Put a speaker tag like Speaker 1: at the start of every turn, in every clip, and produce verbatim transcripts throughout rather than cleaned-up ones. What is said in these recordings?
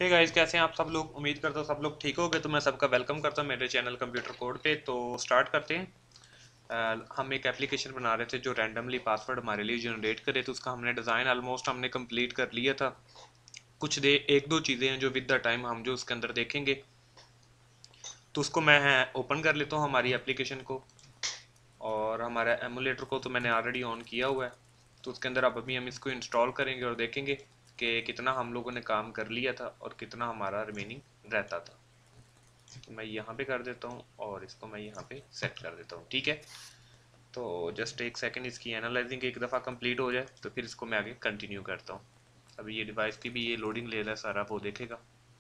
Speaker 1: Hey guys, कैसे हैं आप सब लोग। उम्मीद करता हूँ सब लोग ठीक होंगे। तो मैं सबका वेलकम करता हूँ मेरे चैनल कंप्यूटर कोड पे। तो स्टार्ट करते हैं। अ, हम एक एप्लीकेशन बना रहे थे जो रैंडमली पासवर्ड हमारे लिए जनरेट करे। तो उसका हमने डिज़ाइन ऑलमोस्ट हमने कंप्लीट कर लिया था। कुछ दे एक दो चीज़ें हैं जो विद द टाइम हम जो उसके अंदर देखेंगे। तो उसको मैं ओपन कर लेता हूँ हमारी एप्लीकेशन को। और हमारा एमुलेटर को तो मैंने ऑलरेडी ऑन किया हुआ है। तो उसके अंदर अब अभी हम इसको इंस्टॉल करेंगे और देखेंगे कि कितना हम लोगों ने काम कर लिया था और कितना हमारा रिमेनिंग रहता था। तो मैं यहाँ पे कर देता हूँ और इसको मैं यहाँ पे सेट कर देता हूँ। ठीक है, तो जस्ट एक सेकंड इसकी एनालाइजिंग एक दफ़ा कंप्लीट हो जाए तो फिर इसको मैं आगे कंटिन्यू करता हूँ। अभी ये डिवाइस की भी ये लोडिंग ले रहा है, सारा वो देखेगा।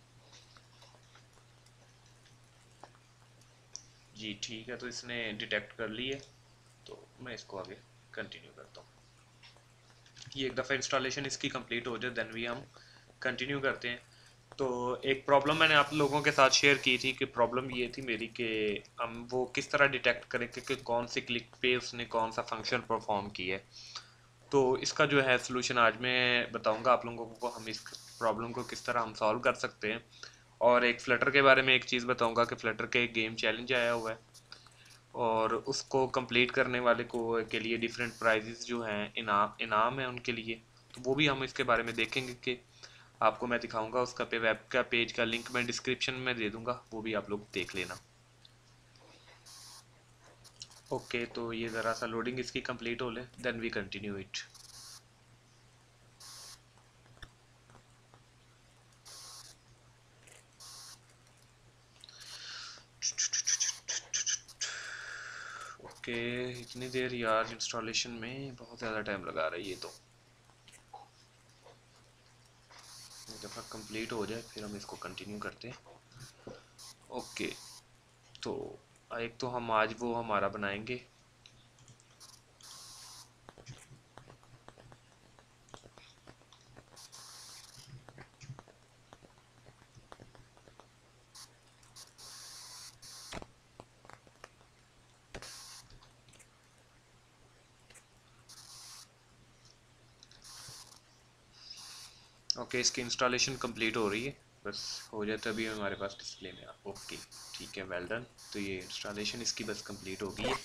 Speaker 1: जी ठीक है, तो इसने डिटेक्ट कर ली है। तो मैं इसको आगे कंटिन्यू करता हूँ। ये एक दफ़ा इंस्टॉलेशन इसकी कंप्लीट हो जाए देन भी हम कंटिन्यू करते हैं। तो एक प्रॉब्लम मैंने आप लोगों के साथ शेयर की थी कि प्रॉब्लम ये थी मेरी कि हम वो किस तरह डिटेक्ट करें कि, कि कौन सी क्लिक पे उसने कौन सा फंक्शन परफॉर्म किया है। तो इसका जो है सलूशन आज मैं बताऊंगा आप लोगों को हम इस प्रॉब्लम को किस तरह हम सॉल्व कर सकते हैं। और एक फ्लटर के बारे में एक चीज़ बताऊंगा कि फ्लटर के एक गेम चैलेंज आया हुआ है और उसको कंप्लीट करने वाले को के लिए डिफरेंट प्राइजेस जो हैं, इनाम इनाम है उनके लिए। तो वो भी हम इसके बारे में देखेंगे कि आपको मैं दिखाऊंगा। उसका पे वेब का पेज का लिंक मैं डिस्क्रिप्शन में दे दूंगा, वो भी आप लोग देख लेना। ओके, तो ये ज़रा सा लोडिंग इसकी कंप्लीट हो ले then we continue it. Okay, इतनी देर यार इंस्टॉलेशन में बहुत ज़्यादा टाइम लगा रही है। तो एक दफ़ा कंप्लीट हो जाए फिर हम इसको कंटिन्यू करते हैं। ओके, तो एक तो हम आज वो हमारा बनाएंगे। ओके, इसकी इंस्टॉलेशन कंप्लीट हो रही है, बस हो जाए तो अभी हमारे पास डिस्प्ले में आ। ओके ठीक है, वेल डन। तो ये इंस्टॉलेशन इसकी बस कंप्लीट हो गई है।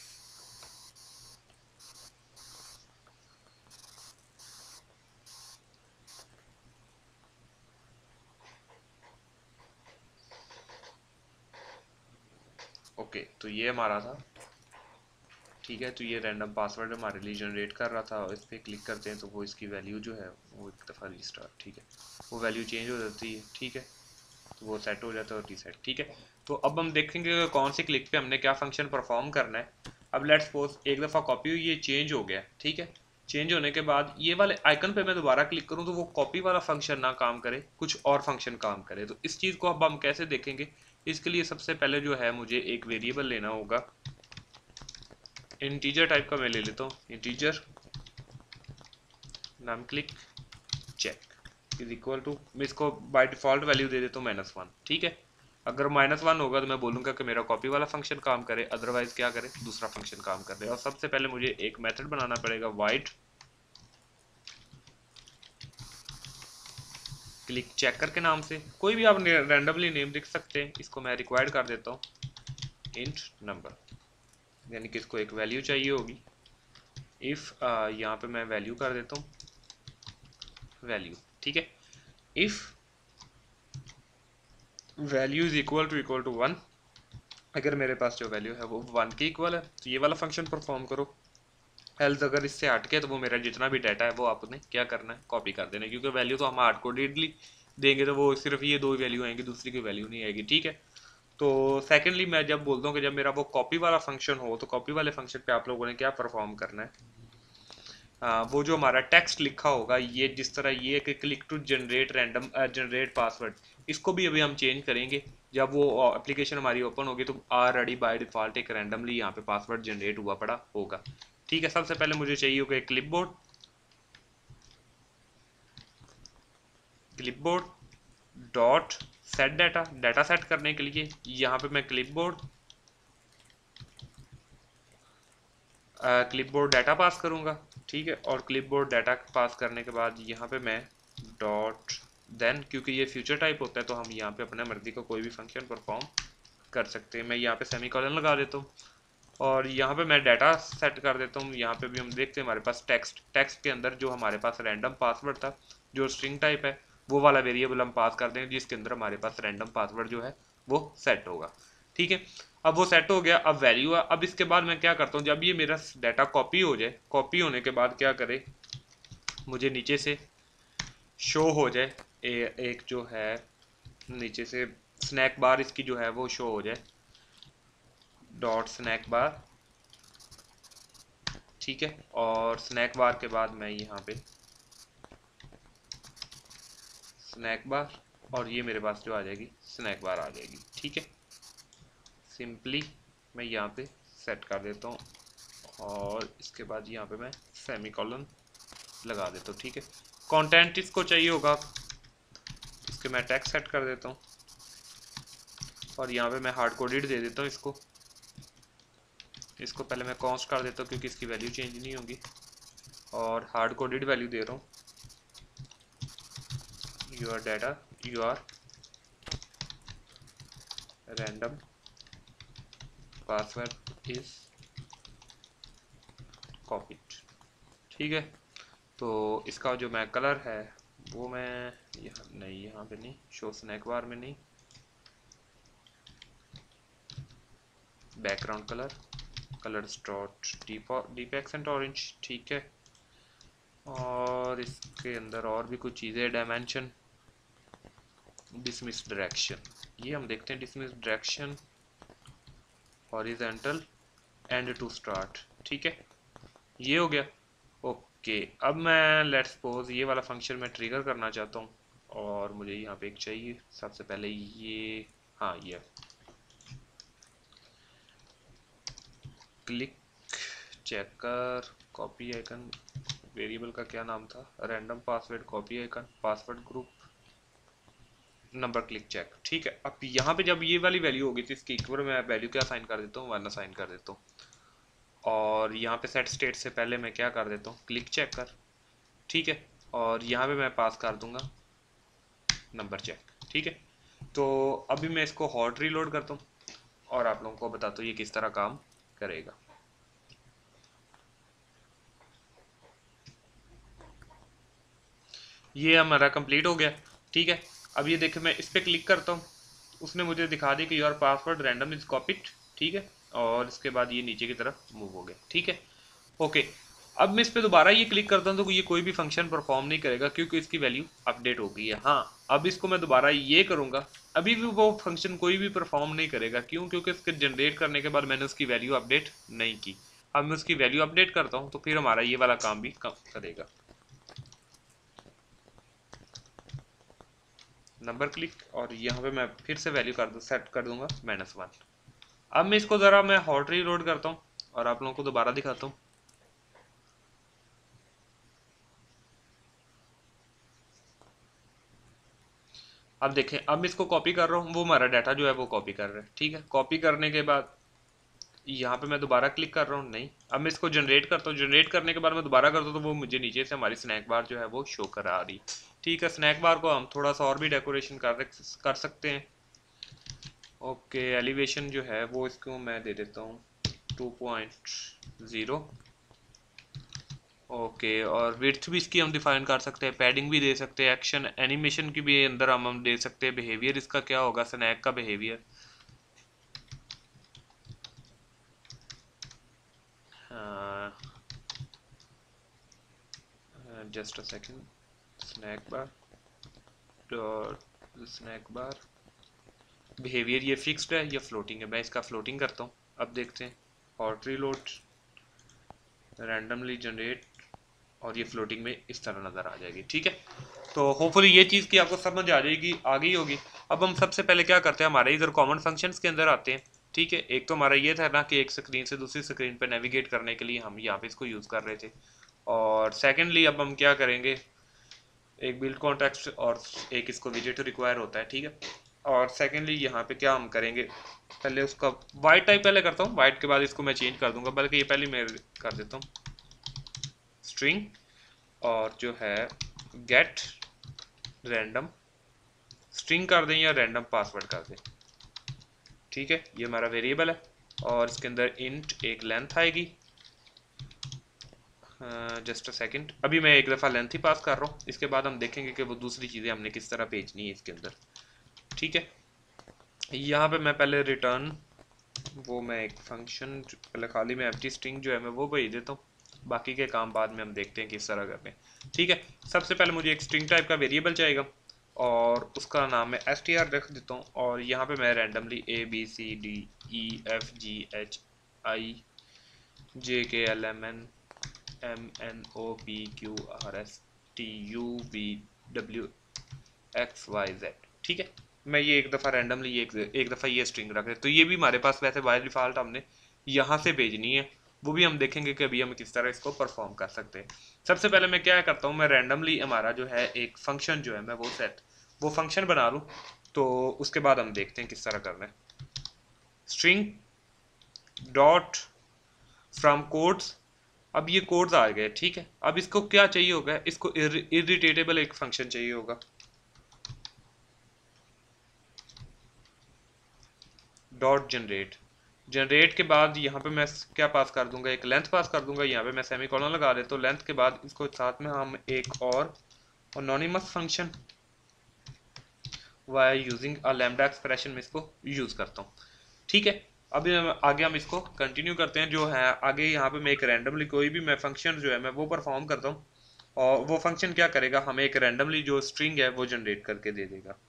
Speaker 1: ओके, तो ये हमारा था। ठीक है, तो ये रैंडम पासवर्ड हमारे लिए जनरेट कर रहा था और इस पर क्लिक करते हैं तो वो इसकी वैल्यू जो है वो एक दफ़ा रीस्टार्ट। ठीक है, वो वैल्यू चेंज हो जाती है। ठीक है, तो वो सेट हो जाता है और रीसेट। ठीक है, तो अब हम देखेंगे कौन सी क्लिक पे हमने क्या फंक्शन परफॉर्म करना है। अब लेट्स सपोज एक दफ़ा कॉपी हुई, ये चेंज हो गया। ठीक है, चेंज होने के बाद ये वाले आइकन पे मैं दोबारा क्लिक करूँ तो वो कॉपी वाला फंक्शन ना काम करे, कुछ और फंक्शन काम करे। तो इस चीज़ को अब हम कैसे देखेंगे। इसके लिए सबसे पहले जो है मुझे एक वेरिएबल लेना होगा। इंटीजर टाइप का मैं ले लेता हूँ, इंटीजर नाम click check is equal to, मैं इसको बाय डिफॉल्ट वैल्यू दे देता हूँ माइनस वन। ठीक है, अगर माइनस वन होगा तो मैं बोलूँगा कि मेरा कॉपी वाला फंक्शन काम करे, अदरवाइज क्या करे, दूसरा फंक्शन काम कर दे। और सबसे पहले मुझे एक मेथड बनाना पड़ेगा, वाइड क्लिक चेकर के नाम से। कोई भी आप रैंडमली नेम लिख सकते हैं। इसको मैं रिक्वायर्ड कर देता हूँ इंट नंबर, यानी कि इसको एक वैल्यू चाहिए होगी। इफ़ यहाँ पे मैं वैल्यू कर देता हूँ वैल्यू। ठीक है, if value is equal to equal to one, अगर मेरे पास जो वैल्यू है वो वन के इक्वल है तो ये वाला फंक्शन परफॉर्म करो। एल्स अगर इससे हट के तो वो मेरा जितना भी डाटा है वो आपने क्या करना है, कॉपी कर देना है। क्योंकि वैल्यू तो हम हार्ड कोडेडली देंगे तो वो सिर्फ ये दो वैल्यू आएंगी, दूसरी की वैल्यू नहीं आएगी। ठीक है, तो सेकेंडली मैं जब बोलता हूँ कि जब मेरा वो कॉपी वाला फंक्शन हो तो कॉपी वाले फंक्शन पे आप लोगों ने क्या परफॉर्म करना है। आ, वो जो हमारा टेक्स्ट लिखा होगा, ये जिस तरह ये कि click to generate random generate password, इसको भी अभी हम चेंज करेंगे। जब वो एप्लीकेशन हमारी ओपन होगी तो ऑलरेडी बाय डिफॉल्ट एक रैंडमली यहाँ पे पासवर्ड जनरेट हुआ पड़ा होगा। ठीक है, सबसे पहले मुझे चाहिए होगा एक clipboard. Clipboard dot set data, data set करने के लिए यहाँ पे मैं क्लिपबोर्ड क्लिपबोर्ड डाटा पास करूँगा। ठीक है, और क्लिपबोर्ड डाटा पास करने के बाद यहाँ पे मैं डॉट देन क्योंकि ये फ्यूचर टाइप होता है तो हम यहाँ पे अपने मर्जी का कोई भी फंक्शन परफॉर्म कर सकते हैं। मैं यहाँ पे सेमी कॉलन लगा देता हूँ और यहाँ पे मैं डाटा सेट कर देता हूँ। यहाँ पे भी हम देखते हैं हमारे पास टेक्स्ट टेक्स्ट के अंदर जो हमारे पास रैंडम पासवर्ड था जो स्ट्रिंग टाइप है वो वाला वेरिएबल हम पास कर देंगे जिसके अंदर हमारे पास रैंडम पासवर्ड जो है वो सेट होगा। ठीक है, अब वो सेट हो गया, अब वैल्यू है। अब इसके बाद मैं क्या करता हूँ, जब ये मेरा डाटा कॉपी हो जाए, कॉपी होने के बाद क्या करे, मुझे नीचे से शो हो जाए ए, एक जो है नीचे से स्नैक बार इसकी जो है वो शो हो जाए, डॉट स्नैक बार। ठीक है, और स्नैक बार के बाद मैं यहाँ पे स्नैक बार और ये मेरे पास जो आ जाएगी स्नैक बार आ जाएगी। ठीक है, सिंपली मैं यहाँ पे सेट कर देता हूँ और इसके बाद यहाँ पे मैं सेमी कॉलन लगा देता हूँ। ठीक है, कंटेंट इसको चाहिए होगा, इसके मैं टैग सेट कर देता हूँ और यहाँ पे मैं हार्ड कोडेड दे देता हूँ इसको इसको पहले मैं कॉन्स्ट कर देता हूँ क्योंकि इसकी वैल्यू चेंज नहीं होगी और हार्ड कोडेड वैल्यू दे रहा हूँ, your data your random password is copied. ठीक है, तो इसका जो मैं कलर है वो मैं यहाँ नहीं, यहाँ पे नहीं, शो स्नैक बार में नहीं, background colour colour dot deep deep accent orange. ठीक है, और इसके अंदर और भी कुछ चीज़ें, डायमेंशन, डिसमिस डायरेक्शन, ये हम देखते हैं dismiss direction, horizontal end to start. ठीक है, ये हो गया। ओके, अब मैं लेट्स सपोज ये वाला फंक्शन मैं ट्रिगर करना चाहता हूँ और मुझे यहाँ पे एक चाहिए। सबसे पहले ये, हाँ ये click checker copy icon, variable का क्या नाम था, random password copy icon, password group, number click check. ठीक है, अब यहाँ पे जब ये वाली वैल्यू होगी तो इसकी इक्वल मैं वैल्यू क्या असाइन कर देता हूँ, वन असाइन कर देता हूँ और यहाँ पे सेट स्टेट से पहले मैं क्या कर देता हूँ, क्लिक चेक कर। ठीक है, और यहाँ पे मैं पास कर दूंगा नंबर चेक। ठीक है, तो अभी मैं इसको हॉट रीलोड करता हूँ और आप लोगों को बताता हूँ ये किस तरह काम करेगा। ये हमारा कंप्लीट हो गया। ठीक है, अब ये देखिए मैं इस पर क्लिक करता हूँ, उसने मुझे दिखा दिया कि your password random is copied. ठीक है, और इसके बाद ये नीचे की तरफ मूव हो गया। ठीक है, ओके, अब मैं इस पर दोबारा ये क्लिक करता हूँ तो ये कोई भी फंक्शन परफॉर्म नहीं करेगा क्योंकि इसकी वैल्यू अपडेट हो गई है। हाँ, अब इसको मैं दोबारा ये करूँगा, अभी भी वो फंक्शन कोई भी परफॉर्म नहीं करेगा। क्यों? क्योंकि इसके जनरेट करने के बाद मैंने उसकी वैल्यू अपडेट नहीं की। अब मैं उसकी वैल्यू अपडेट करता हूँ तो फिर हमारा ये वाला काम भी करेगा। नंबर क्लिक और यहाँ पे मैं फिर से वैल्यू कर दूँ, सेट कर दूंगा माइनस वन। अब मैं इसको ज़रा मैं हॉट रीलोड करता हूँ और आप लोगों को दोबारा दिखाता हूँ। अब देखें, अब मैं इसको कॉपी कर रहा हूँ, वो हमारा डाटा जो है वो कॉपी कर रहा है। ठीक है, कॉपी करने के बाद यहाँ पे मैं दोबारा क्लिक कर रहा हूँ, नहीं, अब मैं इसको जनरेट करता हूँ। जनरेट करने के बाद मैं दोबारा करता हूँ तो वो मुझे नीचे से हमारी स्नैक बार जो है वो शो करा रही। ठीक है, स्नैक बार को हम थोड़ा सा और भी डेकोरेशन कर कर सकते हैं। ओके, एलिवेशन जो है वो इसको मैं दे देता हूँ टू पॉइंट ज़ीरो। ओके, और विड्थ भी इसकी हम डिफाइन कर सकते हैं, पैडिंग भी दे सकते हैं, एक्शन एनिमेशन की भी अंदर हम हम दे सकते हैं, बिहेवियर इसका क्या होगा, स्नैक का behaviour. Just a second, snack bar dot snack bar behaviour ये फिक्स्ड है या फ्लोटिंग है। मैं इसका फ्लोटिंग करता हूँ। अब देखते हैं, हॉट रीलोड, रैंडमली जनरेट, और ये फ्लोटिंग में इस तरह नज़र आ जाएगी। ठीक है, तो होपफुली ये चीज़ की आपको समझ आ जाएगी, आ गई होगी। अब हम सबसे पहले क्या करते हैं, हमारे इधर कॉमन फंक्शंस के अंदर आते हैं। ठीक है, एक तो हमारा ये था ना कि एक स्क्रीन से दूसरी स्क्रीन पर नेविगेट करने के लिए हम यहाँ पे इसको यूज़ कर रहे थे, और सेकेंडली अब हम क्या करेंगे, एक बिल्ड कॉन्टेक्स्ट और एक इसको विजेट रिक्वायर होता है। ठीक है, और सेकेंडली यहाँ पे क्या हम करेंगे, पहले उसका वाइट टाइप पहले करता हूँ, वाइट के बाद इसको मैं चेंज कर दूंगा, बल्कि ये पहले मैं कर देता हूँ स्ट्रिंग और जो है गेट रैंडम स्ट्रिंग कर दें या रैंडम पासवर्ड कर दें। ठीक है, ये हमारा वेरिएबल है और इसके अंदर इंट एक लेंथ आएगी। जस्ट अ सेकंड, अभी मैं एक दफ़ा लेंथ ही पास कर रहा हूँ, इसके बाद हम देखेंगे कि वो दूसरी चीज़ें हमने किस तरह भेजनी है इसके अंदर। ठीक है, यहाँ पे मैं पहले रिटर्न, वो मैं एक फंक्शन पहले खाली में एम्प्टी स्ट्रिंग जो है मैं वो भेज देता हूँ, बाकी के काम बाद में हम देखते हैं किस तरह करते हैं। ठीक है, सबसे पहले मुझे एक स्ट्रिंग टाइप का वेरिएबल चाहिएगा और उसका नाम मैं एस टी आर रख देता हूँ और यहाँ पे मैं randomly A B C D E F G H I J K L M N M N O P Q R S T U V W X Y Z. ठीक है, मैं ये एक दफ़ा रैंडमली एक एक दफ़ा ये स्ट्रिंग रख रहे, तो ये भी हमारे पास वैसे बाय डिफ़ॉल्ट हमने यहाँ से भेजनी है, वो भी हम देखेंगे कि अभी हम किस तरह इसको परफॉर्म कर सकते हैं। सबसे पहले मैं क्या करता हूँ, मैं रैंडमली हमारा जो है एक फंक्शन जो है मैं वो सेट वो फंक्शन बना लूँ, तो उसके बाद हम देखते हैं किस तरह करना है। स्ट्रिंग डॉट फ्रॉम कोड्स, अब ये कोड्स आ गए। ठीक है, अब इसको क्या चाहिए होगा, इसको इरिटेटेबल एक फंक्शन चाहिए होगा, डॉट जनरेट। जनरेट के बाद यहाँ पे मैं क्या पास कर दूंगा, एक लेंथ पास कर दूंगा, यहाँ पे मैं सेमी कॉलन लगा देता हूँ। लेंथ के बाद इसको साथ में हम एक और anonymous function why using a lambda expression में इसको यूज करता हूँ। ठीक है, अभी आगे हम इसको कंटिन्यू करते हैं। जो है आगे यहाँ पे मैं एक रैंडमली कोई भी मैं फंक्शन जो है मैं वो परफॉर्म करता हूँ और वो फंक्शन क्या करेगा, हमें एक रैंडमली जो स्ट्रिंग है वो जनरेट करके दे देगा।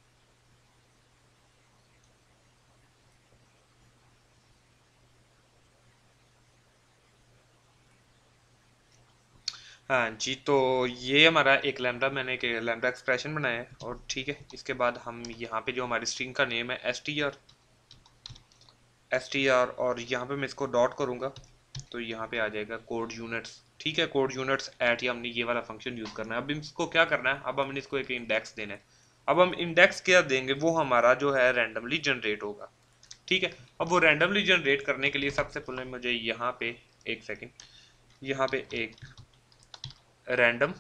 Speaker 1: हाँ जी, तो ये हमारा एक लैम्डा, मैंने एक लैम्डा एक्सप्रेशन बनाया है और ठीक है, इसके बाद हम यहाँ पे जो हमारी स्ट्रिंग का नेम है S T R S T R और यहाँ पे मैं इसको डॉट करूँगा तो यहाँ पे आ जाएगा कोड यूनिट्स। ठीक है, कोड यूनिट्स एट, या हमने ये वाला फंक्शन यूज़ करना है। अब इसको क्या करना है, अब हमने इसको एक इंडेक्स देना है। अब हम इंडेक्स क्या देंगे, वो हमारा जो है रैंडमली जनरेट होगा। ठीक है, अब वो रैंडमली जनरेट करने के लिए सबसे पहले मुझे यहाँ पे एक सेकेंड, यहाँ पे एक रैंडम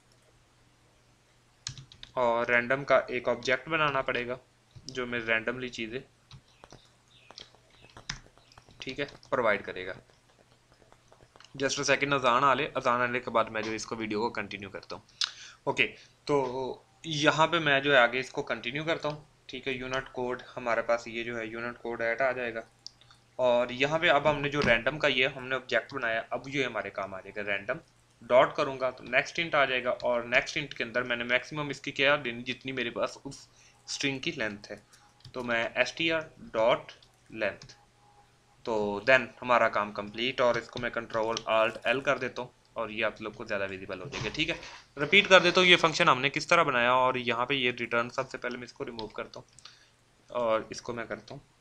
Speaker 1: और रैंडम का एक ऑब्जेक्ट बनाना पड़ेगा जो मैं रैंडमली चीज़ें ठीक है प्रोवाइड करेगा। जस्ट अ सेकंड, अजान आ ले, अजान आने के बाद मैं जो इसको वीडियो को कंटिन्यू करता हूँ। ओके, तो यहाँ पे मैं जो है आगे इसको कंटिन्यू करता हूँ। ठीक है, यूनिट कोड हमारे पास ये जो है यूनिट कोड ऐड आ जाएगा और यहाँ पे अब हमने जो रैंडम का ये हमने ऑब्जेक्ट बनाया, अब ये हमारे काम आ जाएगा। रैंडम डॉट करूँगा तो नेक्स्ट इंट आ जाएगा और नेक्स्ट इंट के अंदर मैंने मैक्सिमम इसकी क्या देनी, जितनी मेरे पास उस स्ट्रिंग की लेंथ है, तो मैं S T R dot length, तो देन हमारा काम कंप्लीट। और इसको मैं कंट्रोल आल्ट एल कर देता हूँ और ये आप लोग को ज़्यादा विजिबल हो जाएगा। ठीक है, रिपीट कर देता हूँ ये फंक्शन हमने किस तरह बनाया और यहाँ पे ये रिटर्न, सबसे पहले मैं इसको रिमूव करता हूँ और इसको मैं करता हूँ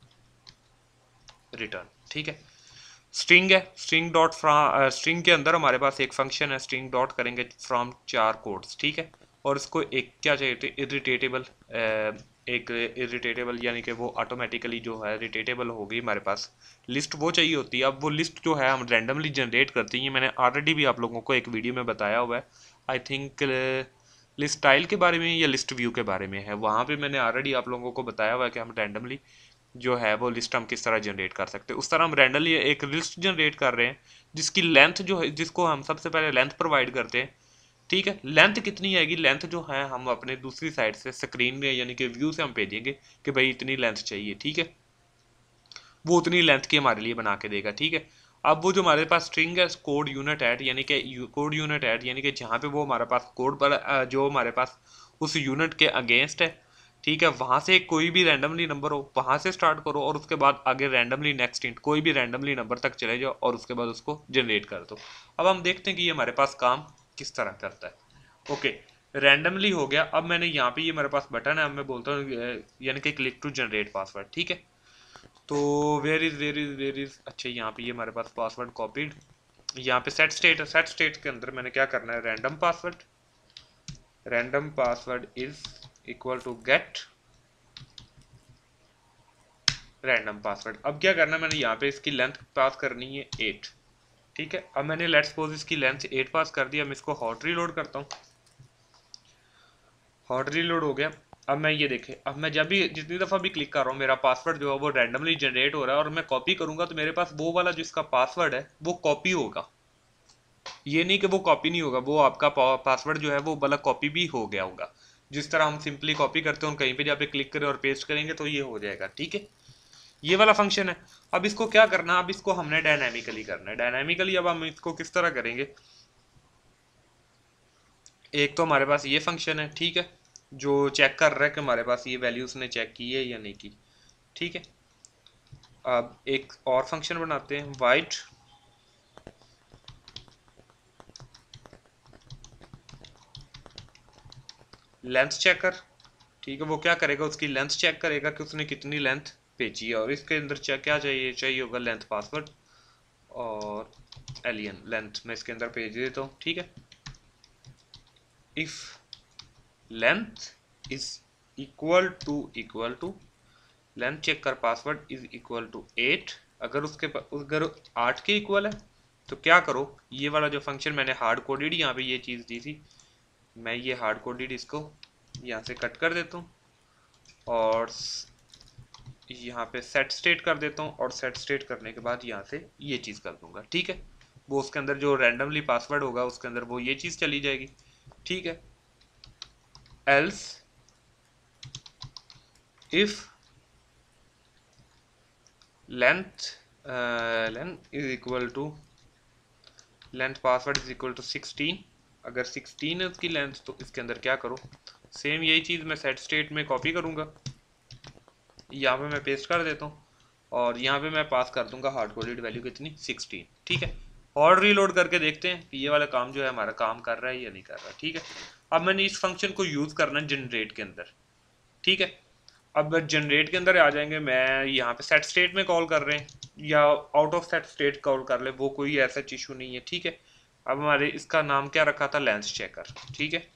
Speaker 1: रिटर्न। ठीक है, स्ट्रिंग है, स्ट्रिंग डॉट फ्रॉम, स्ट्रिंग के अंदर हमारे पास एक फंक्शन है, स्ट्रिंग डॉट करेंगे फ्रॉम चार कोड्स। ठीक है, और इसको एक क्या चाहिए, इरिटेटेबल, एक इरिटेटेबल यानी कि वो ऑटोमेटिकली जो है रिटेटेबल होगी हमारे पास लिस्ट, वो चाहिए होती है। अब वो लिस्ट जो है हम रैंडमली जनरेट करते हैं, मैंने ऑलरेडी भी आप लोगों को एक वीडियो में बताया हुआ है, आई थिंक लिस्ट स्टाइल के बारे में या लिस्ट व्यू के बारे में है, वहाँ पे मैंने ऑलरेडी आप लोगों को बताया हुआ है कि हम रैंडमली जो है वो लिस्ट हम किस तरह जनरेट कर सकते हैं। उस तरह हम रैंडमली एक लिस्ट जनरेट कर रहे हैं जिसकी लेंथ जो है, जिसको हम सबसे पहले लेंथ प्रोवाइड करते हैं। ठीक है, लेंथ कितनी आएगी, लेंथ जो है हम अपने दूसरी साइड से स्क्रीन में यानी कि व्यू से हम भेजेंगे कि भाई इतनी लेंथ चाहिए। ठीक है, वो उतनी लेंथ की हमारे लिए बना के देगा। ठीक है, अब वो जो हमारे पास स्ट्रिंग है कोड यूनिट ऐड, यानी कि कोड यूनिट ऐड यानी कि जहाँ पे वो हमारे पास कोड पर जो हमारे पास उस यूनिट के अगेंस्ट है, ठीक है, वहाँ से कोई भी रैंडमली नंबर हो वहाँ से स्टार्ट करो और उसके बाद आगे रैंडमली नेक्स्ट इंट कोई भी रैंडमली नंबर तक चले जाओ और उसके बाद उसको जनरेट कर दो। अब हम देखते हैं कि ये हमारे पास काम किस तरह करता है। ओके, रैंडमली हो गया। अब मैंने यहाँ पे ये मेरे पास बटन है, अब मैं बोलता हूँ यानी कि क्लिक टू जनरेट पासवर्ड। ठीक है, तो where is where is where is अच्छा, यहाँ पे ये हमारे पास पासवर्ड कॉपीड, यहाँ पे सेट स्टेट है, सेट स्टेट के अंदर मैंने क्या करना है, random password, random password is equal to get random password. अब क्या करना है, मैंने यहाँ पे इसकी लेंथ पास करनी है एट। ठीक है, अब मैंने लेट्स सपोज इसकी लेंथ एट पास कर दिया, मैं इसको हॉट रीलोड करता हूँ, हॉट रीलोड हो गया। अब मैं ये देखें, अब मैं जब भी जितनी दफ़ा भी क्लिक कर रहा हूँ मेरा पासवर्ड जो है वो रैंडमली जनरेट हो रहा है, और मैं कॉपी करूंगा तो मेरे पास वो वाला जिसका पासवर्ड है वो कॉपी होगा। ये नहीं कि वो कॉपी नहीं होगा, वो आपका पासवर्ड जो है वो वाला कॉपी भी हो गया होगा। जिस तरह हम सिंपली कॉपी करते हैं, कहीं पे जब पे क्लिक करें और पेस्ट करेंगे तो ये हो जाएगा। ठीक है, ये वाला फंक्शन है। अब इसको क्या करना है, अब इसको हमने डायनामिकली करना है। डायनामिकली अब हम इसको किस तरह करेंगे, एक तो हमारे पास ये फंक्शन है, ठीक है, जो चेक कर रहा है कि हमारे पास ये वैल्यू उसने चेक की है या नहीं की। ठीक है, अब एक और फंक्शन बनाते हैं, वाइट लेंथ चेकर। ठीक है, वो क्या करेगा, उसकी लेंथ चेक करेगा कि उसने कितनी लेंथ भेजी है, और इसके अंदर चेक क्या चाहिए, चाहिए होगा लेंथ पासवर्ड और एलियन लेंथ मैं इसके अंदर भेज देता हूँ। ठीक है, if length is equal to equal to length check कर password is equal to eight, अगर उसके अगर आठ के इक्वल है तो क्या करो, ये वाला जो फंक्शन मैंने हार्ड कोडेड यहाँ पे ये चीज़ दी थी, मैं ये हार्ड कोडेड इसको यहाँ से कट कर देता हूँ और यहाँ पे सेट स्टेट कर देता हूँ, और सेट स्टेट करने के बाद यहाँ से ये चीज़ कर दूंगा। ठीक है, वो उसके अंदर जो रैंडमली पासवर्ड होगा उसके अंदर वो ये चीज़ चली जाएगी। ठीक है, else if length length is equal to length password is equal to sixteen, अगर सिक्सटीन है उसकी लेंथ तो इसके अंदर क्या करो, सेम यही चीज़ मैं सेट स्टेट में कॉपी करूँगा, यहाँ पे मैं पेस्ट कर देता हूँ, और यहाँ पे मैं पास कर दूंगा हार्ड कोडेड वैल्यू कितनी, सिक्सटीन। ठीक है, और रीलोड करके देखते हैं कि ये वाला काम जो है हमारा काम कर रहा है या नहीं कर रहा। ठीक है, अब मैंने इस फंक्शन को यूज़ करना है जनरेट के अंदर। ठीक है, अब जनरेट के अंदर आ जाएंगे, मैं यहाँ पे सेट स्टेट में कॉल कर रहे हैं या out of set state call कर ले, वो कोई ऐसा इशू नहीं है। ठीक है, अब हमारे इसका नाम क्या रखा था, लेंथ चेकर। ठीक है,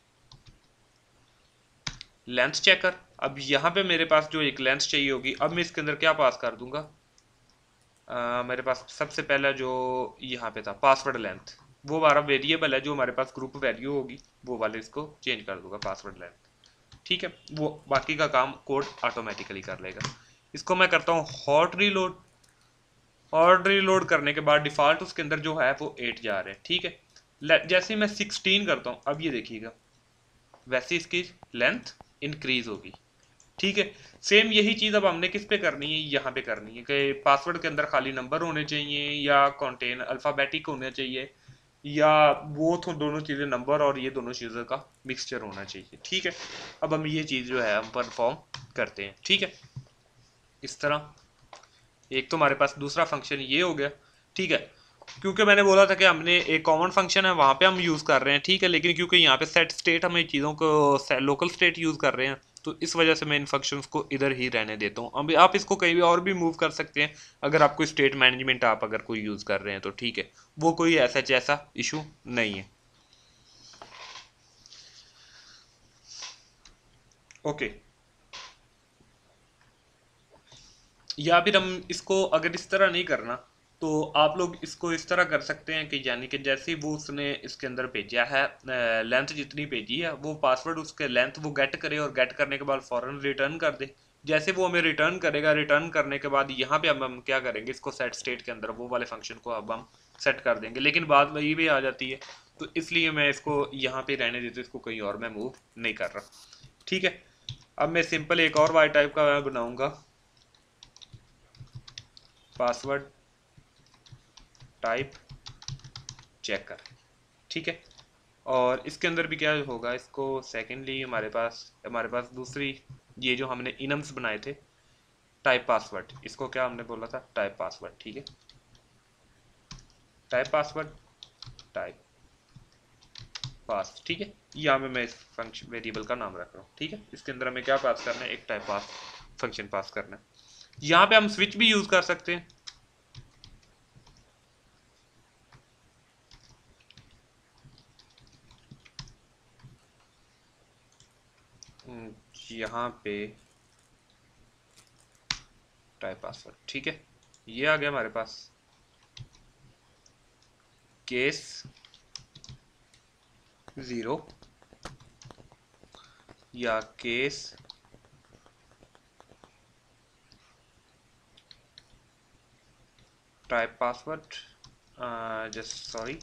Speaker 1: लेंथ चेकर। अब यहाँ पे मेरे पास जो एक लेंथ चाहिए होगी, अब मैं इसके अंदर क्या पास कर दूंगा, आ, मेरे पास सबसे पहला जो यहाँ पे था पासवर्ड लेंथ, वो हमारा वेरिएबल है जो हमारे पास ग्रुप वैल्यू होगी, वो वाले इसको चेंज कर दूंगा पासवर्ड लेंथ। ठीक है, वो बाकी का काम कोड ऑटोमेटिकली कर लेगा। इसको मैं करता हूँ हॉट रीलोड, हॉट रीलोड करने के बाद डिफॉल्ट उसके अंदर जो है वो एट जा रहे हैं। ठीक है, जैसे मैं सिक्सटीन करता हूँ, अब ये देखिएगा वैसे इसकी लेंथ इंक्रीज होगी। ठीक है, सेम यही चीज़ अब हमने किस पे करनी है, यहाँ पे करनी है कि पासवर्ड के अंदर खाली नंबर होने चाहिए या कंटेन अल्फ़ाबेटिक होना चाहिए, या वो तो दोनों चीज़ें नंबर और ये दोनों चीज़ों का मिक्सचर होना चाहिए। ठीक है, अब हम ये चीज़ जो है हम परफॉर्म करते हैं। ठीक है, इस तरह एक तो हमारे पास दूसरा फंक्शन ये हो गया। ठीक है, क्योंकि मैंने बोला था कि हमने एक कॉमन फंक्शन है वहाँ पे हम यूज़ कर रहे हैं। ठीक है, लेकिन क्योंकि यहाँ पे सेट स्टेट हमें चीज़ों को लोकल स्टेट यूज़ कर रहे हैं, तो इस वजह से मैं इन फंक्शंस को इधर ही रहने देता हूँ। अभी आप इसको कहीं भी और भी मूव कर सकते हैं, अगर आपको स्टेट मैनेजमेंट आप अगर कोई यूज़ कर रहे हैं तो। ठीक है, वो कोई ऐसा जैसा इशू नहीं है। ओके, या फिर हम इसको अगर इस तरह नहीं करना तो आप लोग इसको इस तरह कर सकते हैं कि यानी कि जैसे ही वो उसने इसके अंदर भेजा है लेंथ जितनी भेजी है, वो पासवर्ड उसके लेंथ वो गेट करे, और गेट करने के बाद फौरन रिटर्न कर दे। जैसे वो हमें रिटर्न करेगा, रिटर्न करने के बाद यहाँ पे अब हम क्या करेंगे, इसको सेट स्टेट के अंदर वो वाले फंक्शन को अब हम सेट कर देंगे, लेकिन बाद में ये भी आ जाती है, तो इसलिए मैं इसको यहाँ पे रहने देता हूँ, इसको कहीं और मैं मूव नहीं कर रहा। ठीक है, अब मैं सिंपल एक और वाई टाइप का मैं बनाऊंगा, पासवर्ड टाइप चेकर। ठीक है, और इसके अंदर भी क्या होगा, इसको सेकेंडली हमारे पास हमारे पास दूसरी ये जो हमने इनम्स बनाए थे टाइप पासवर्ड, इसको क्या हमने बोला था, टाइप पासवर्ड। ठीक है, टाइप पासवर्ड टाइप पास। ठीक है, यहाँ पे मैं इस फंक्शन वेरिएबल का नाम रख रहा हूँ। ठीक है, इसके अंदर हमें क्या पास करना है, एक टाइप पास फंक्शन पास करना है। यहाँ पे हम स्विच भी यूज कर सकते हैं। यहाँ पे टाइप पासवर्ड। ठीक है, ये आ गया हमारे पास केस ज़ीरो या case type password, uh, just sorry,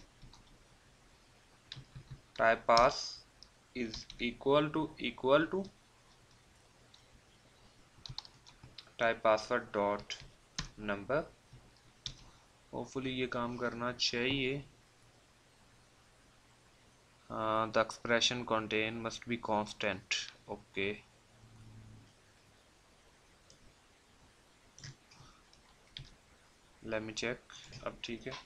Speaker 1: type pass is equal to equal to type password dot number. Hopefully ये काम करना चाहिए. uh, the expression contain must be constant. okay, let me check. अब ठीक है.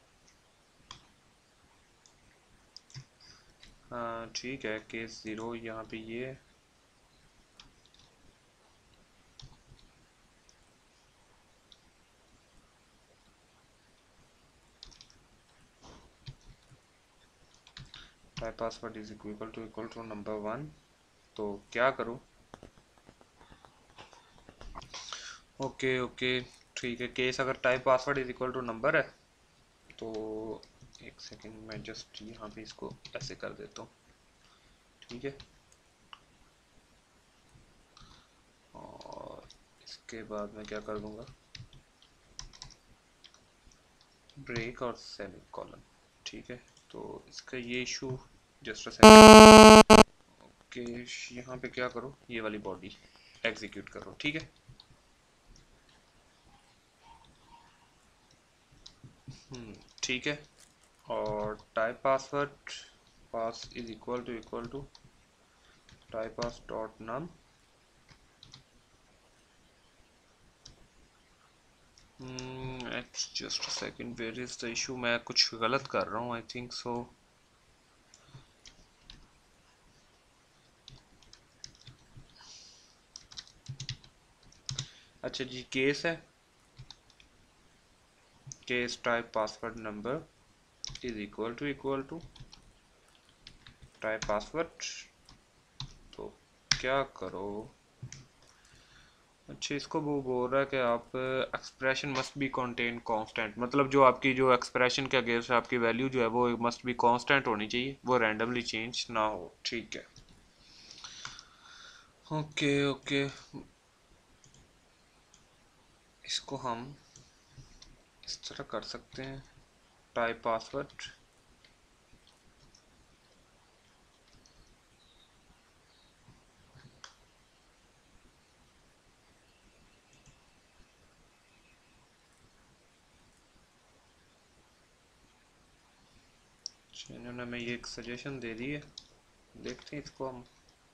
Speaker 1: हाँ ठीक है. केस ज़ीरो यहाँ पे ये type password is equal to equal to number one. तो क्या करूँ? ओके ओके ठीक है. केस अगर type password is equal to number है तो एक सेकंड, मैं जस्ट यहाँ पे इसको ऐसे कर देता हूँ. ठीक है. और इसके बाद मैं क्या कर दूंगा, ब्रेक और सेमी कॉलन. ठीक है. तो इसका ये issue just a second. Okay यहाँ पे क्या करो, ये वाली बॉडी एग्जीक्यूट करो. ठीक है. हम्म ठीक है. और type password pass is equal to equal to type pass dot num. Just a second, where is the issue? मैं कुछ गलत कर रहा हूँ, आई थिंक सो. अच्छा जी, केस है case type password number is equal to equal to type password. तो क्या करो? अच्छा, इसको वो बोल रहा है कि आप expression must be contain constant, मतलब जो आपकी जो एक्सप्रेशन के अगेंस्ट आपकी वैल्यू जो है वो मस्ट बी कांस्टेंट होनी चाहिए, वो रैंडमली चेंज ना हो. ठीक है. ओके ओके इसको हम इस तरह कर सकते हैं. टाइप पासवर्ड इन्होंने हमें ये एक सजेशन दे दी है, देखते हैं इसको हम.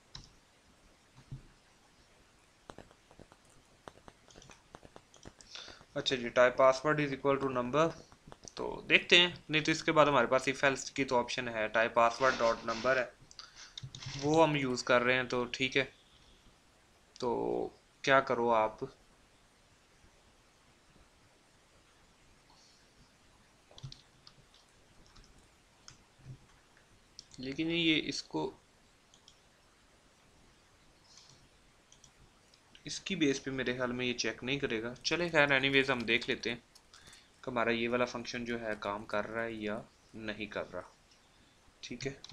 Speaker 1: अच्छा जी, type password is equal to number. तो देखते हैं, नहीं तो इसके बाद हमारे पास इफ एल्स की तो ऑप्शन है. टाइप पासवर्ड डॉट नंबर है, वो हम यूज़ कर रहे हैं. तो ठीक है. तो क्या करो आप, लेकिन ये इसको इसकी बेस पे मेरे ख्याल में ये चेक नहीं करेगा. चले खैर, एनीवेज हम देख लेते हैं कि हमारा ये वाला फंक्शन जो है काम कर रहा है या नहीं कर रहा. ठीक है.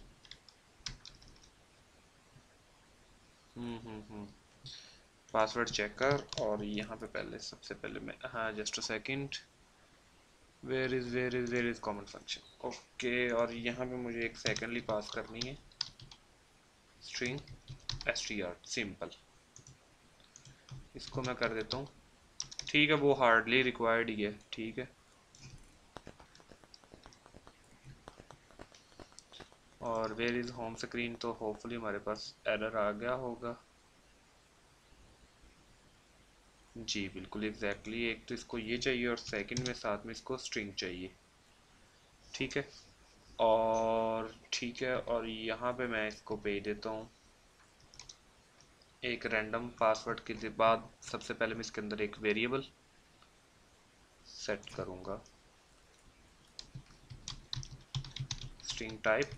Speaker 1: हम्म हम्म हम्म पासवर्ड चेकर. और यहाँ पे पहले सबसे पहले मैं, हाँ just a second, where is where is where is common function. Okay. और यहाँ पे मुझे एक सेकेंडली पास करनी है स्ट्रिंग str सिंपल. इसको मैं कर देता हूँ. ठीक है, वो हार्डली रिक्वायर्ड ही है. ठीक है. और वेयर इज होम स्क्रीन, तो होपफुली हमारे पास एरर आ गया होगा. जी बिल्कुल एग्जैक्टली. एक तो इसको ये चाहिए और सेकंड में साथ में इसको स्ट्रिंग चाहिए. ठीक है. और ठीक है. और यहाँ पे मैं इसको भेज देता हूँ एक रैंडम पासवर्ड के बाद. सबसे पहले मैं इसके अंदर एक वेरिएबल सेट करूँगा, स्ट्रिंग टाइप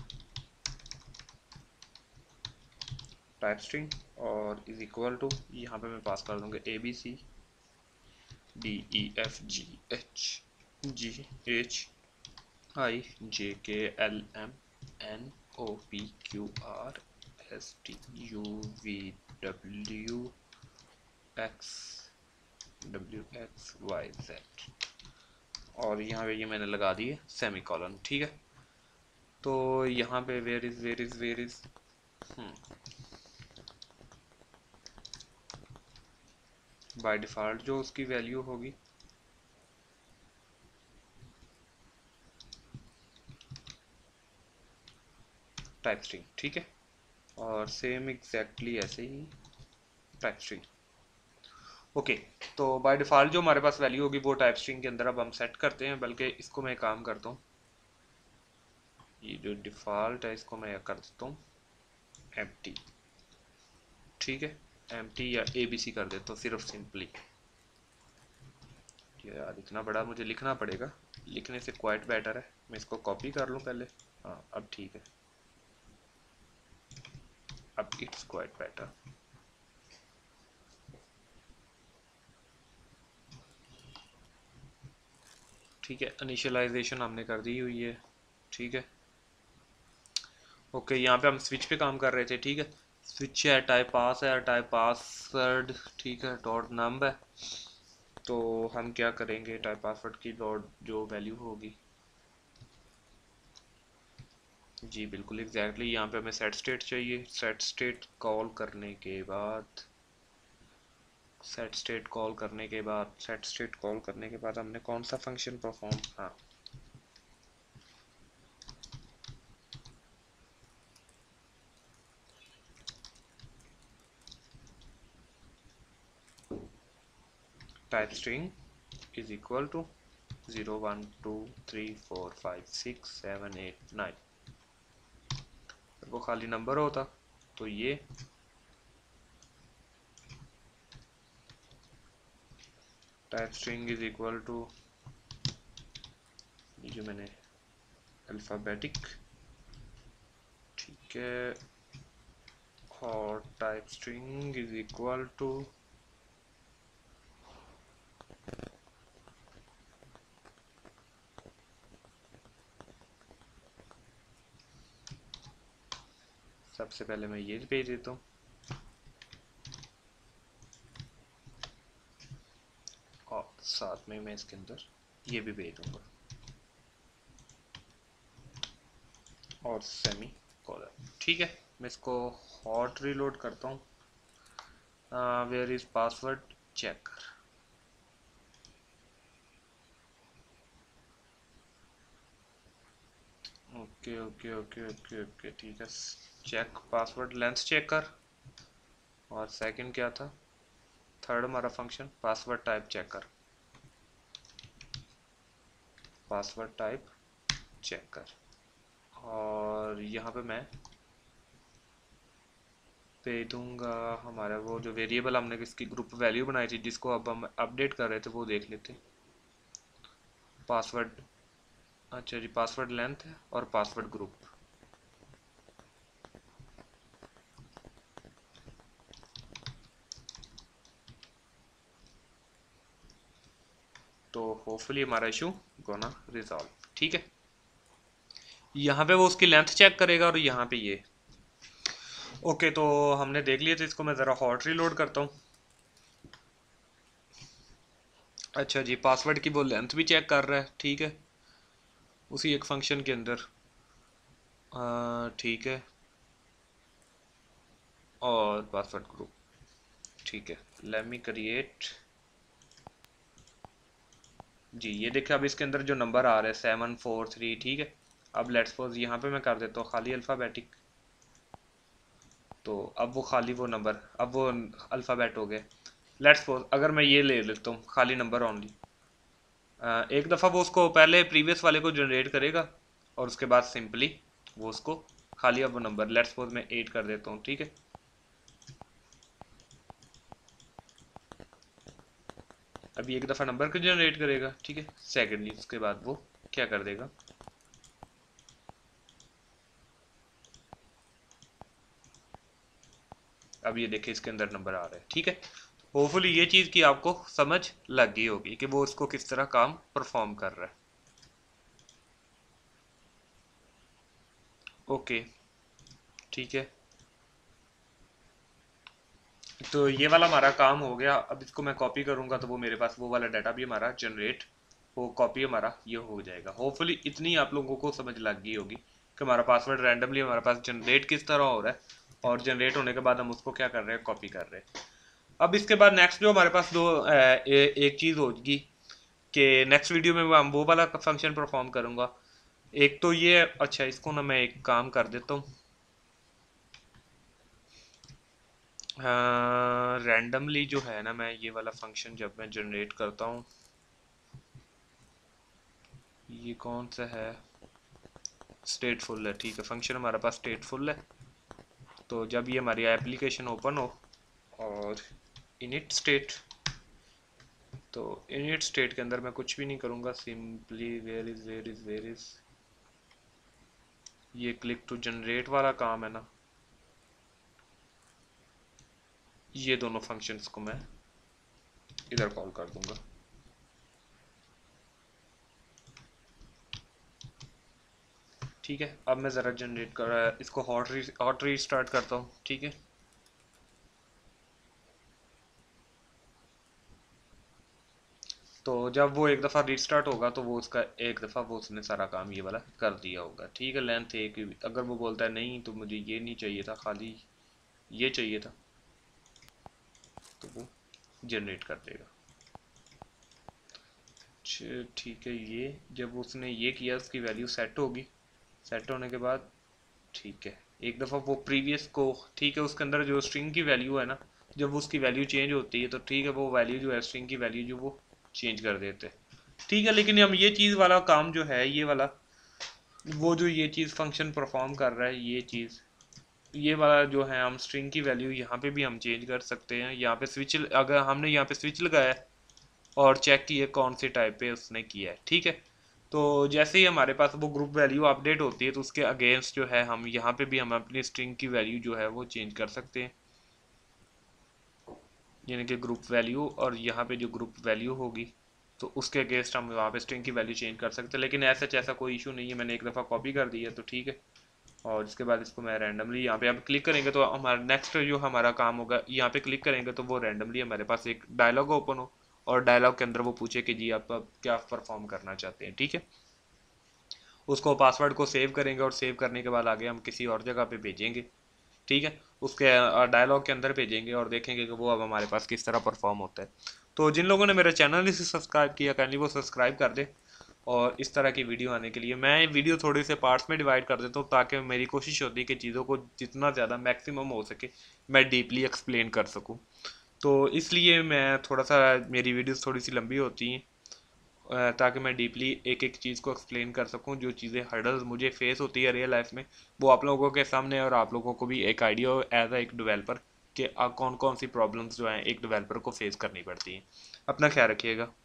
Speaker 1: टाइप स्ट्रिंग, और इज इक्वल टू, यहाँ पे मैं पास कर दूंगा A B C D E F G H G H I J K L M N O P Q R S T U V W X W X Y Z, और यहाँ पे ये मैंने लगा दी है semi colon. ठीक है, तो यहाँ पे where is where is where is by default जो उसकी वैल्यू होगी टाइप स्ट्रिंग। ठीक है, और सेम एग्जैक्टली ऐसे ही टाइप स्ट्रिंग। ओके, तो बाय डिफ़ॉल्ट जो हमारे पास वैल्यू होगी वो टाइप स्ट्रिंग के अंदर अब हम सेट करते हैं। बल्कि इसको मैं काम करता हूँ, ये जो डिफ़ॉल्ट है इसको मैं कर देता हूँ एम्प्टी। ठीक है, एम्प्टी या ए बी सी कर देता हूँ सिर्फ सिंपली। यार इतना बड़ा मुझे लिखना पड़ेगा, लिखने से क्वाइट बेटर है। मैं इसको कॉपी कर लूँ पहले। हाँ अब ठीक है, अब इट्स क्वाइट बेटर। ठीक है, इनिशियलाइजेशन हमने कर दी हुई है। ठीक है, ओके, यहाँ पे हम स्विच पे काम कर रहे थे। ठीक है, स्विच है, टाइप पास है, टाइप पासवर्ड। ठीक है, डॉट नंब है। तो हम क्या करेंगे, टाइप पासवर्ड की डॉट जो वैल्यू होगी, जी बिल्कुल एग्जैक्टली, यहाँ पे हमें सेट स्टेट चाहिए। सेट स्टेट कॉल करने के बाद सेट स्टेट कॉल करने के बाद सेट स्टेट कॉल करने के बाद हमने कौन सा फंक्शन परफॉर्म, हाँ type string is equal to zero one two three four five six seven eight nine. वो खाली नंबर होता तो ये type string is equal to, ये जो मैंने अल्फ़ाबेटिक, ठीक है, और type string is equal to सबसे पहले मैं ये भेज देता हूँ, और साथ में मैं इसके अंदर ये भी भेज दूंगा, और सेमी कॉलन। ठीक है, मैं इसको हॉट रीलोड करता हूँ। Where is password checker. Okay okay okay okay okay ठीक है, चेक पासवर्ड लेंथ चेकर। और सेकंड क्या था, थर्ड हमारा function password type checker, password type checker. और यहाँ पे मैं पे दूंगा हमारा वो जो वेरिएबल हमने इसकी ग्रुप वैल्यू बनाई थी, जिसको अब हम अपडेट कर रहे थे, वो देख लेते। पासवर्ड, अच्छा जी, पासवर्ड लेंथ है और पासवर्ड ग्रुप। तो होपफुली हमारा इशू गोना रिजॉल्व। ठीक है, यहाँ पे वो उसकी लेंथ चेक करेगा और यहाँ पे ये। ओके, तो हमने देख लिया, तो इसको मैं ज़रा हॉट रीलोड करता हूँ। अच्छा जी, पासवर्ड की वो लेंथ भी चेक कर रहा है। ठीक है, उसी एक फंक्शन के अंदर। आ, ठीक है, और पासवर्ड ग्रुप। ठीक है, लेट मी क्रिएट। जी ये देखिए, अब इसके अंदर जो नंबर आ रहा है सेवन फोर थ्री। ठीक है, अब लेट्स सपोज यहाँ पे मैं कर देता हूँ खाली अल्फ़ाबेटिक, तो अब वो खाली वो नंबर, अब वो अल्फ़ाबेट हो गए। लेट्स सपोज अगर मैं ये ले लेता हूँ खाली नंबर ओनली, एक दफ़ा वो उसको पहले प्रीवियस वाले को जनरेट करेगा, और उसके बाद सिंपली वो उसको खाली अब वो नंबर, लेट्स सपोज मैं एट कर देता हूँ। ठीक है, अभी एक दफ़ा नंबर को जनरेट करेगा। ठीक है, सेकेंडली उसके बाद वो क्या कर देगा, अब ये देखिए इसके अंदर नंबर आ रहा है। ठीक है, होपफुली ये चीज़ की आपको समझ लग गई होगी कि वो उसको किस तरह काम परफॉर्म कर रहा है। ओके, ठीक है, तो ये वाला हमारा काम हो गया। अब इसको मैं कॉपी करूंगा तो वो मेरे पास वो वाला डाटा भी हमारा जनरेट, वो कॉपी हमारा ये हो जाएगा। होपफुली इतनी आप लोगों को समझ लग गई होगी कि हमारा पासवर्ड रैंडमली हमारे पास जनरेट किस तरह हो रहा है, और जनरेट होने के बाद हम उसको क्या कर रहे हैं, कॉपी कर रहे हैं। अब इसके बाद नेक्स्ट जो हमारे पास दो अ, ए, एक चीज़ होगी कि नेक्स्ट वीडियो में हम वो वाला फंक्शन परफॉर्म करूंगा। एक तो ये, अच्छा इसको ना मैं एक काम कर देता हूँ, रैंडमली जो है ना, मैं ये वाला फंक्शन जब मैं जनरेट करता हूँ, ये कौन सा है, स्टेटफुल है, ठीक है, फंक्शन हमारे पास स्टेटफुल है। तो जब ये हमारी एप्लीकेशन ओपन हो और इनिट स्टेट, तो इनिट स्टेट के अंदर मैं कुछ भी नहीं करूँगा, simply where is where is where is ये क्लिक टू जनरेट वाला काम है ना, ये दोनों फंक्शंस को मैं इधर कॉल कर दूंगा। ठीक है, अब मैं ज़रा जनरेट कर इसको हॉट री हॉट रीस्टार्ट करता हूँ। ठीक है, तो जब वो एक दफ़ा रीस्टार्ट होगा तो वो उसका एक दफ़ा वो उसने सारा काम ये वाला कर दिया होगा। ठीक है, लेंथ एक, अगर वो बोलता है नहीं तो मुझे ये नहीं चाहिए था, खाली ये चाहिए था, तो वो जनरेट कर देगा। ठीक है, ये जब उसने ये किया उसकी वैल्यू सेट होगी, सेट होने के बाद ठीक है, एक दफ़ा वो प्रीवियस को, ठीक है, उसके अंदर जो स्ट्रिंग की वैल्यू है ना, जब उसकी वैल्यू चेंज होती है तो ठीक है, वो वैल्यू जो है स्ट्रिंग की वैल्यू जो वो चेंज कर देते हैं। ठीक है, लेकिन हम ये चीज़ वाला काम जो है, ये वाला वो जो ये चीज़ फंक्शन परफॉर्म कर रहा है, ये चीज़ ये वाला जो है, हम स्ट्रिंग की वैल्यू यहाँ पे भी हम चेंज कर सकते हैं। यहाँ पे स्विच, अगर हमने यहाँ पे स्विच लगाया है और चेक किए कौन से टाइप पे उसने किया है। ठीक है, तो जैसे ही हमारे पास वो ग्रुप वैल्यू अपडेट होती है तो उसके अगेंस्ट जो है हम यहाँ पे भी हम अपनी स्ट्रिंग की वैल्यू जो है वो चेंज कर सकते हैं, यानी कि ग्रुप वैल्यू, और यहाँ पे जो ग्रुप वैल्यू होगी तो उसके अगेंस्ट हम वहाँ पे स्ट्रिंग की वैल्यू चेंज कर सकते हैं। लेकिन ऐसा ऐसा कोई इशू नहीं है, मैंने एक दफ़ा कॉपी कर दी है तो ठीक है। और इसके बाद इसको मैं रैंडमली यहाँ पे अब क्लिक करेंगे तो हमारा नेक्स्ट जो हमारा काम होगा, यहाँ पे क्लिक करेंगे तो वो रैंडमली हमारे पास एक डायलॉग ओपन हो, और डायलॉग के अंदर वो पूछे कि जी आप अब क्या परफॉर्म करना चाहते हैं। ठीक है, उसको पासवर्ड को सेव करेंगे और सेव करने के बाद आगे हम किसी और जगह पे भेजेंगे। ठीक है, उसके डायलॉग के अंदर भेजेंगे और देखेंगे कि वो अब हमारे पास किस तरह परफॉर्म होता है। तो जिन लोगों ने मेरा चैनल इसे सब्सक्राइब किया, काइंडली वो सब्सक्राइब कर दे, और इस तरह की वीडियो आने के लिए मैं वीडियो थोड़ी से पार्ट्स में डिवाइड कर देता हूँ, ताकि मेरी कोशिश होती है कि चीज़ों को जितना ज़्यादा मैक्सिमम हो सके मैं डीपली एक्सप्लेन कर सकूँ। तो इसलिए मैं थोड़ा सा, मेरी वीडियोस थोड़ी सी लंबी होती हैं, अ, ताकि मैं डीपली एक एक चीज़ को एक्सप्लेन कर सकूं। जो चीज़ें हर्डल्स मुझे फेस होती है रियल लाइफ में, वो आप लोगों के सामने, और आप लोगों को भी एक आइडिया हो एज अ एक डेवलपर कि कौन कौन सी प्रॉब्लम्स जो हैं एक डेवलपर को फेस करनी पड़ती हैं। अपना ख्याल रखिएगा।